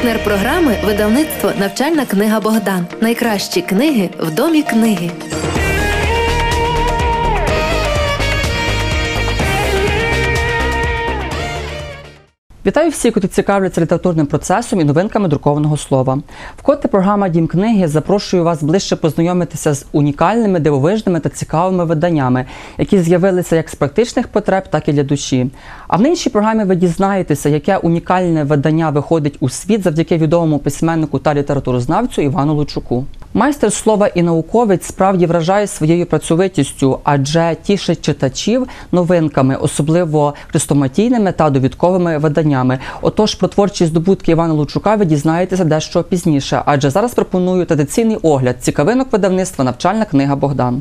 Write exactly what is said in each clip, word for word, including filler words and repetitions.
Партнер програми – видавництво «Навчальна книга Богдан». Найкращі книги в домі книги. Вітаю всіх, хто цікавляться літературним процесом і новинками друкованого слова. Вкотре програма «Дім книги» запрошує вас ближче познайомитися з унікальними, дивовижними та цікавими виданнями, які з'явилися як з практичних потреб, так і для душі. А в нинішній програмі ви дізнаєтеся, яке унікальне видання виходить у світ завдяки відомому письменнику та літературознавцю Івану Лучуку. Майстер слова і науковець справді вражає своєю працьовитістю, адже тішить читачів новинками, особливо хрестоматійними та довідковими виданнями. Отож, про творчі здобутки Івана Лучука ви дізнаєтеся дещо пізніше, адже зараз пропоную традиційний огляд цікавинок видавництва «Навчальна книга Богдан».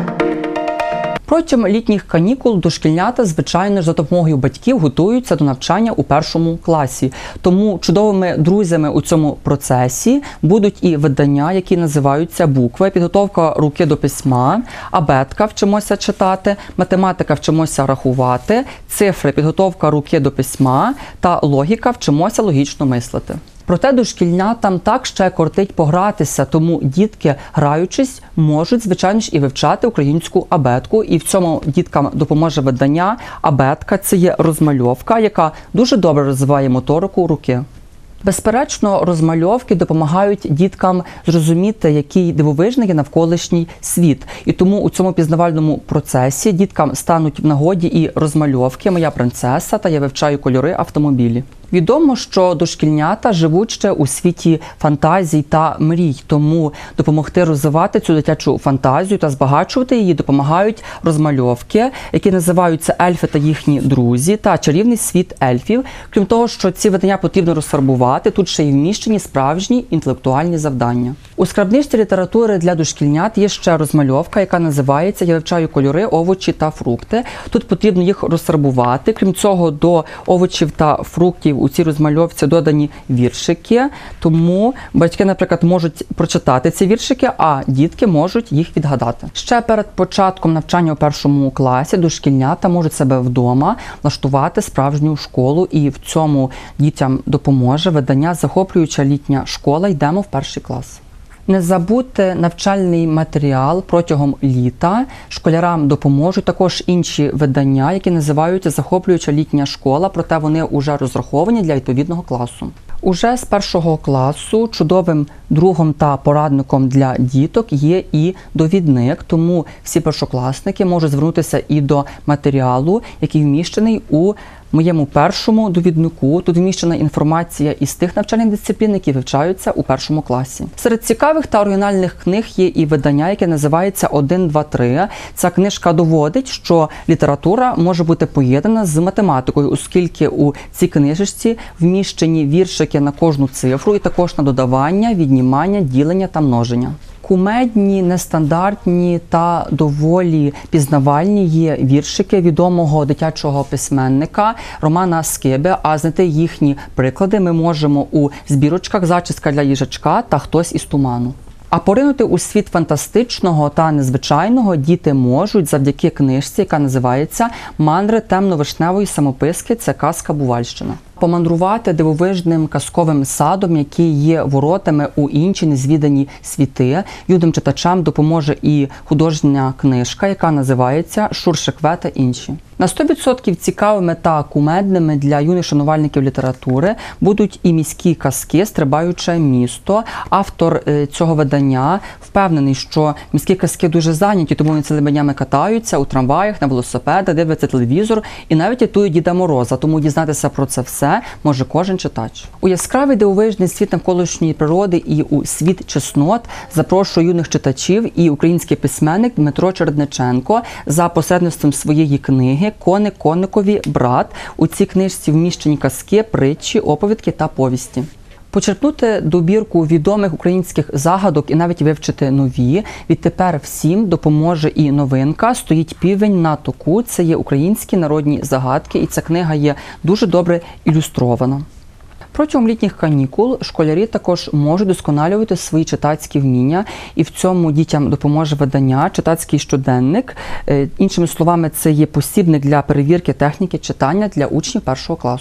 Протягом літніх канікул дошкільнята, звичайно ж, за допомогою батьків готуються до навчання у першому класі. Тому чудовими друзями у цьому процесі будуть і видання, які називаються букви, підготовка руки до письма, абетка вчимося читати, математика вчимося рахувати, цифри, підготовка руки до письма та логіка вчимося логічно мислити. Проте дошкільнятам так ще кортить погратися, тому дітки, граючись, можуть, звичайно ж, і вивчати українську абетку. І в цьому діткам допоможе видання абетка. Це є розмальовка, яка дуже добре розвиває моторику руки. Безперечно, розмальовки допомагають діткам зрозуміти, який дивовижний є навколишній світ. І тому у цьому пізнавальному процесі діткам стануть в нагоді і розмальовки «Моя принцеса» та «Я вивчаю кольори автомобілі». Відомо, що дошкільнята живуть ще у світі фантазій та мрій, тому допомогти розвивати цю дитячу фантазію та збагачувати її допомагають розмальовки, які називаються «Ельфи та їхні друзі» та «Чарівний світ ельфів». Крім того, що ці видання потрібно розфарбувати, тут ще й вміщені справжні інтелектуальні завдання. У скарбничці літератури для дошкільнят є ще розмальовка, яка називається «Я вивчаю кольори, овочі та фрукти». Тут потрібно їх розфарбувати. Крім цього, до овочів та фруктів у цій розмальовці додані віршики, тому батьки, наприклад, можуть прочитати ці віршики, а дітки можуть їх відгадати. Ще перед початком навчання у першому класі дошкільнята можуть себе вдома влаштувати справжню школу, і в цьому дітям допоможе видання «Захоплююча літня школа. Йдемо в перший клас». Не забудьте навчальний матеріал протягом літа. Школярам допоможуть також інші видання, які називаються «Захоплююча літня школа», проте вони вже розраховані для відповідного класу. Уже з першого класу чудовим другом та порадником для діток є і довідник, тому всі першокласники можуть звернутися і до матеріалу, який вміщений у моєму першому довіднику. Тут вміщена інформація із тих навчальних дисциплін, які вивчаються у першому класі. Серед цікавих та оригінальних книг є і видання, яке називається «один, два, три». Ця книжка доводить, що література може бути поєднана з математикою, оскільки у цій книжечці вміщені віршики на кожну цифру і також на додавання, віднімання, ділення та множення. Кумедні, нестандартні та доволі пізнавальні є віршики відомого дитячого письменника Романа Скиби, а знайти їхні приклади ми можемо у збірочках «Зачіска для їжачка» та «Хтось із туману». А поринути у світ фантастичного та незвичайного діти можуть завдяки книжці, яка називається «Мандри темно-вишневої самописки. Це казка Бувальщина». Помандрувати дивовижним казковим садом, який є воротами у інші незвідані світи, юним читачам допоможе і художня книжка, яка називається «Шуршикве та інші». На сто відсотків цікавими та кумедними для юних шанувальників літератури будуть і міські казки «Стрибаюче місто». Автор цього видання впевнений, що міські казки дуже зайняті, тому вони цілими днями катаються у трамваях, на велосипедах, дивляться телевізор і навіть рятують Діда Мороза, тому дізнатися про це все може кожен читач. У яскравий дивовижний світ навколишньої природи і у світ чеснот запрошує юних читачів і український письменник Дмитро Чередниченко за посередництвом своєї книги «Коник коникові брат». У цій книжці вміщені казки, притчі, оповідки та повісті. Почерпнути добірку відомих українських загадок і навіть вивчити нові відтепер всім допоможе і новинка «Стоїть півень на току». Це є українські народні загадки, і ця книга є дуже добре ілюстрована. Протягом літніх канікул школярі також можуть досконалювати свої читацькі вміння, і в цьому дітям допоможе видання «Читацький щоденник». Іншими словами, це є посібник для перевірки техніки читання для учнів першого класу.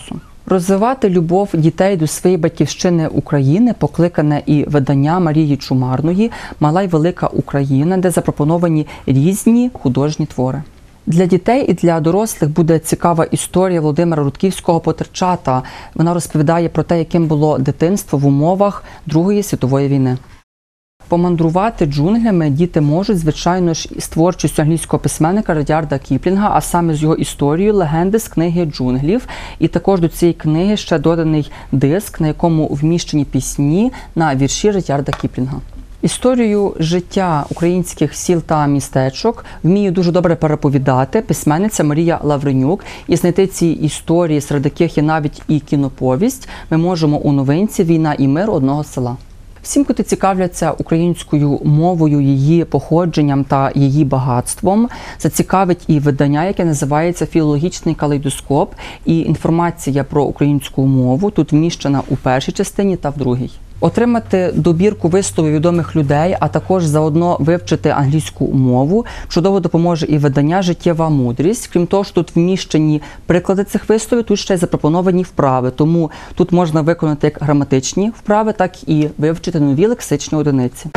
Розвивати любов дітей до своєї батьківщини України покликане і видання Марії Чумарної «Мала й велика Україна», де запропоновані різні художні твори. Для дітей і для дорослих буде цікава історія Володимира Рудківського «Потерчата». Вона розповідає про те, яким було дитинство в умовах Другої світової війни. Помандрувати джунглями діти можуть, звичайно ж, із творчістю англійського письменника Радіарда Кіплінга, а саме з його історією «Легенди з книги джунглів». І також до цієї книги ще доданий диск, на якому вміщені пісні на вірші Радіарда Кіплінга. Історію життя українських сіл та містечок вміє дуже добре переповідати письменниця Марія Лавренюк. І знайти ці історії, серед яких є навіть і кіноповість, ми можемо у новинці «Війна і мир одного села». Всім, хто цікавляться українською мовою, її походженням та її багатством, зацікавить і видання, яке називається «Філологічний калейдоскоп», і інформація про українську мову тут вміщена у першій частині та в другій. Отримати добірку висловів відомих людей, а також заодно вивчити англійську мову, чудово допоможе і видання «Життєва мудрість». Крім того, що тут вміщені приклади цих висловів, тут ще й запропоновані вправи, тому тут можна виконати як граматичні вправи, так і вивчити нові лексичні одиниці.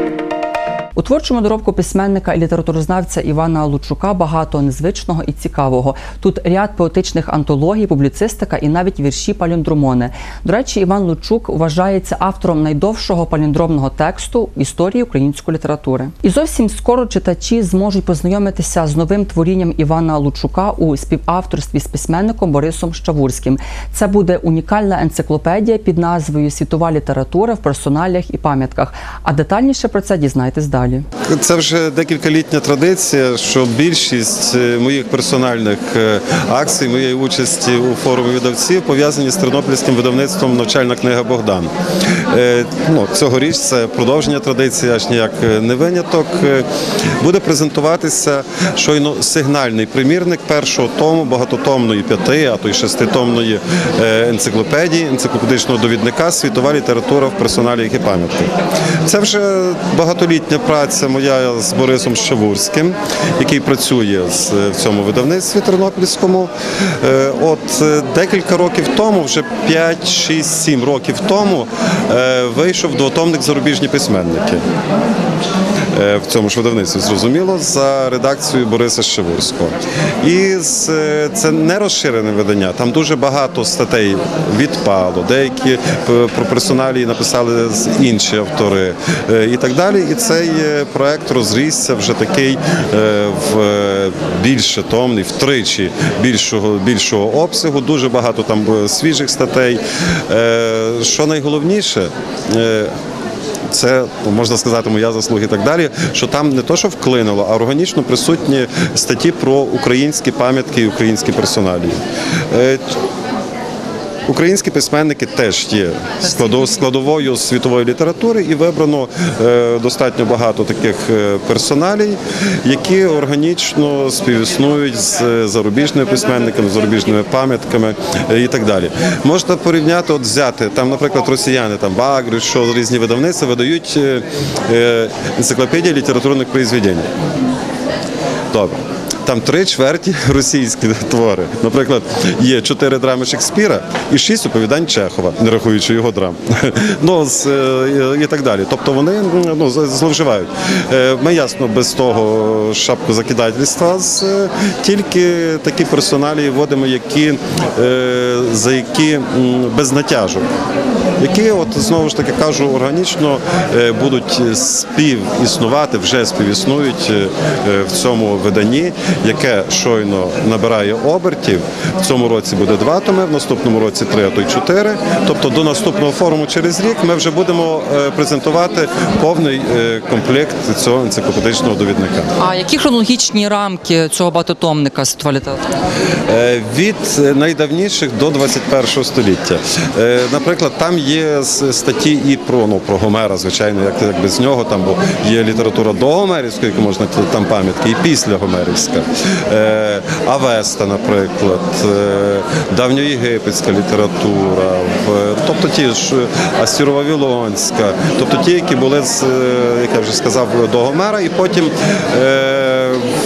У творчому доробку письменника і літературознавця Івана Лучука багато незвичного і цікавого. Тут ряд поетичних антологій, публіцистика і навіть вірші паліндромони. До речі, Іван Лучук вважається автором найдовшого паліндромного тексту в історії української літератури. І зовсім скоро читачі зможуть познайомитися з новим творінням Івана Лучука у співавторстві з письменником Борисом Щавурським. Це буде унікальна енциклопедія під назвою «Світова література в персоналіях і пам'ятках». А детальніше про це дізнайтесь далі. Це вже декількалітня традиція, що більшість моїх персональних акцій, моєї участі у форумі видавців пов'язані з тернопільським видавництвом «Навчальна книга Богдан». Ну, цьогоріч це продовження традиції, аж ніяк не виняток. Буде презентуватися щойно сигнальний примірник першого тому багатотомної п'яти, а то й шеститомної енциклопедії, енциклопедичного довідника «Світова література в персоналіях і пам'ятках». Це вже багатолітня праця моя з Борисом Щавурським, який працює в цьому видавництві тернопільському. От декілька років тому, вже п'ять, шість, сім років тому, вийшов двотомник «Зарубіжні письменники». В цьому ж видавництві, зрозуміло, за редакцією Бориса Щавурського. І це не розширене видання, там дуже багато статей відпало, деякі про персоналії написали інші автори і так далі. І цей проект розрісся вже такий в більше томний, втричі більшого, більшого обсягу, дуже багато там свіжих статей. Що найголовніше, це, можна сказати, моя заслуга і так далі, що там не то, що вклинило, а органічно присутні статті про українські пам'ятки і українські персоналії. Українські письменники теж є складовою світової літератури, і вибрано достатньо багато таких персоналій, які органічно співіснують з зарубіжними письменниками, зарубіжними пам'ятками і так далі. Можна порівняти, от взяти, там, наприклад, росіяни, там Багрич, що різні видавництва видають енциклопедії літературних произведень. Добре. Там три чверті російські твори. Наприклад, є чотири драми Шекспіра і шість оповідань Чехова, не рахуючи його драм. Ну, і так далі. Тобто вони ну, зловживають. Ми, ясно, без того шапкозакидательства, тільки такі персоналі вводимо, які, за які без натяжок. Які, от, знову ж таки кажу, органічно будуть співіснувати, вже співіснують в цьому виданні, яке щойно набирає обертів. В цьому році буде два томи, в наступному році три, а то й чотири. Тобто до наступного форуму через рік ми вже будемо презентувати повний комплект цього енциклопедичного довідника. А які хронологічні рамки цього багатотомника «Світова література»? Від найдавніших до двадцять першого століття. Наприклад, там є статті і про, ну, про Гомера, звичайно, як, як без нього, там бо є література до Гомерівської, яку можна, там пам'ятки, і після Гомерівська. Авеста, наприклад, давньоєгипетська література, тобто ті ж Асіро-Вавилонська, тобто ті, які були, як я вже сказав, до Гомера, і потім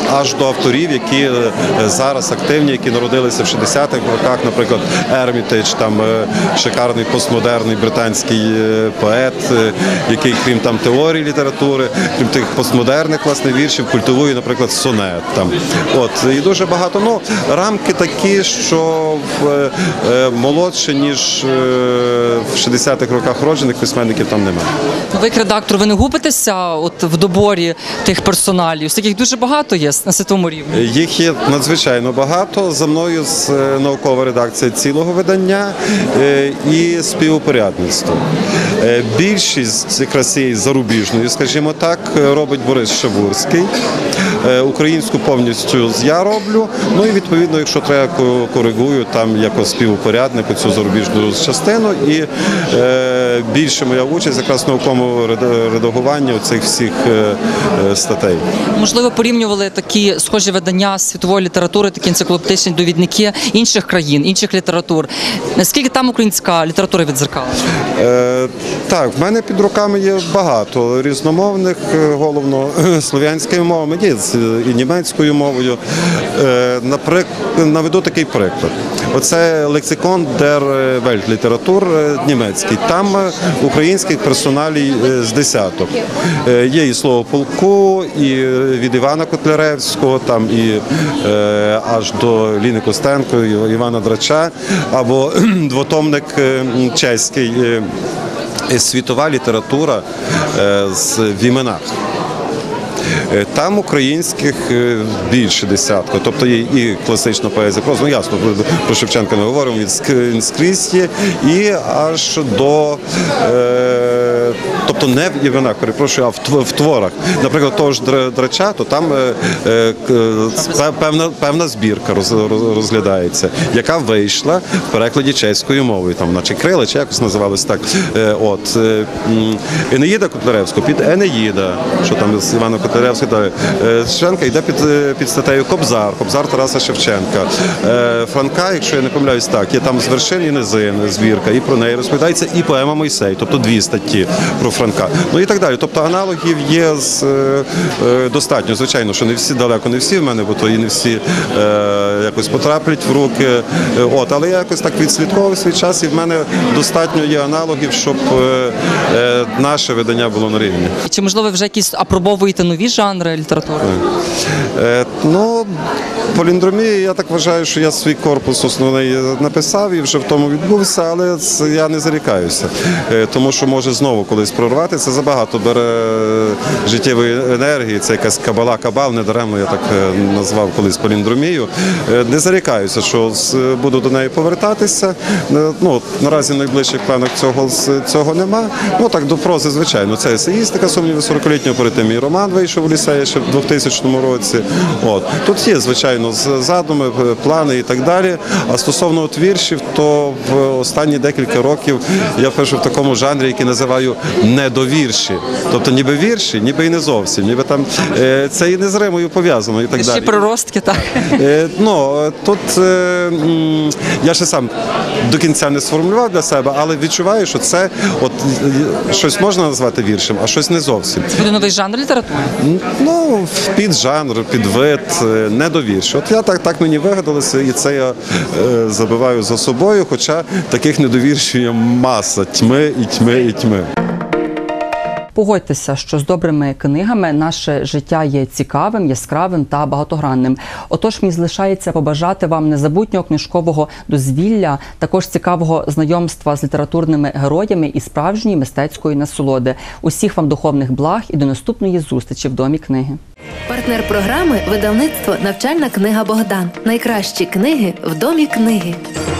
аж до авторів, які е, зараз активні, які народилися в шістдесятих роках, наприклад, Ермітедж, там е, шикарний постмодерний британський е, поет, е, який, крім там теорії літератури, крім тих постмодерних власне віршів, культивує, наприклад, сонет. Там. От, і дуже багато. Ну, рамки такі, що е, е, молодше, ніж е, в шістдесятих роках роджених письменників там немає. Ви, як редактор, ви не губитеся от в доборі тих персоналів? Таких дуже багато є на світовому рівні. Їх є надзвичайно багато. За мною з е, наукова редакція цілого видання е, і співупорядництво. Е, більшість якраз цієї зарубіжної, скажімо так, робить Борис Шабурський. Е, українську повністю я роблю. Ну і відповідно, якщо треба, коригую там як співупорядник цю зарубіжну частину. І е, більше моя участь якраз в науковому редагуванні цих всіх е, е, статей. Можливо, порівнювали такі схожі видання світової літератури, такі енциклопедичні довідники інших країн, інших літератур. Наскільки там українська література віддзеркалена? Е, так, в мене під руками є багато різномовних, головно слов'янською мовою, є і німецькою мовою. Е, наприк... Наведу такий приклад. Оце лексикон der Weltliteratur німецький. Там українських персоналій з десяток. Е, є і слово полку, і від Івана Котляревського, там і е, аж до Ліни Костенко, і Івана Драча, або двотомник е, чеський е, світова література е, з в іменах. Там українських більше десятка, тобто є і класична поезія, просто, ну ясно, про Шевченка не говоримо, від скрізь є, і аж до, е, тобто не в іменах, перепрошую, а в, в творах. Наприклад, того ж Драча, то там е, е, певна, певна збірка роз, розглядається, яка вийшла в перекладі чеською мовою, там, наче Крила, чи якось називалось так. Е, от, е, Енеїда Котляревського під Енеїда, що там з Івана Котляревського, Шевченка йде під, під статтею Кобзар, Кобзар Тараса Шевченка. Франка, якщо я не помиляюсь, так, є там з вершин і низин збірка, і про неї розповідається, і поема Мойсей, тобто дві статті про Франка. Ну і так далі. Тобто аналогів є з, е, достатньо. Звичайно, що не всі, далеко не всі в мене, бо то і не всі е, якось потраплять в руки. От, але я якось так відслідковував свій час, і в мене достатньо є аналогів, щоб е, е, наше видання було на рівні. Чи, можливо, вже якісь апробовуєте нові жанри літератури? Е, ну, поліндромія, я так вважаю, що я свій корпус основний написав і вже в тому відбувся, але це, я не зарікаюся. Е, тому що може знову колись прорвати. Це забагато бере життєвої енергії, це якась кабала-кабал, недаремно я так назвав колись поліндромію. Е, не зарікаюся, що буду до неї повертатися. Е, ну, наразі в найближчих планах цього, цього нема. Ну так, до прози, звичайно, це есеїстика, сумніви сорокалітнього, перед тим і роман вийшов у ліцеї ще в двохтисячному році. От. Тут є, звичайно, задуми, плани і так далі. А стосовно от віршів, то в останні декілька років я пишу в такому жанрі, який називаю недовірші. Тобто ніби вірші, ніби і не зовсім. Ніби там е, це і не з римою пов'язано і так далі. Ще приростки, так? Е, ну, тут е, м, я ще сам до кінця не сформулював для себе, але відчуваю, що це от щось можна назвати віршем, а щось не зовсім. Це буде новий жанр літератури? Ну, під жанр, під вид, недовірші. От я так, так мені вигадалося, і це я е, забиваю за собою, хоча таких недовіршів є маса, тьми і тьми і тьми. Погодьтеся, що з добрими книгами наше життя є цікавим, яскравим та багатогранним. Отож, мені залишається побажати вам незабутнього книжкового дозвілля, також цікавого знайомства з літературними героями і справжньої мистецької насолоди. Усіх вам духовних благ і до наступної зустрічі в Домі книги. Партнер програми – видавництво «Навчальна книга Богдан». Найкращі книги в Домі книги.